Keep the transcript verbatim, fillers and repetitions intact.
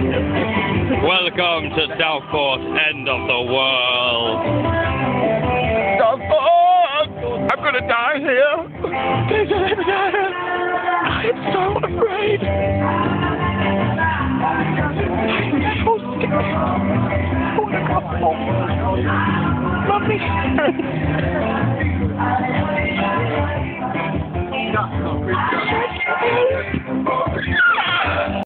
Welcome to Southport, end of the world. Southport! I'm gonna die here. Please don't let me die here. I'm so afraid. I'm so scared. I wanna go home. Mommy.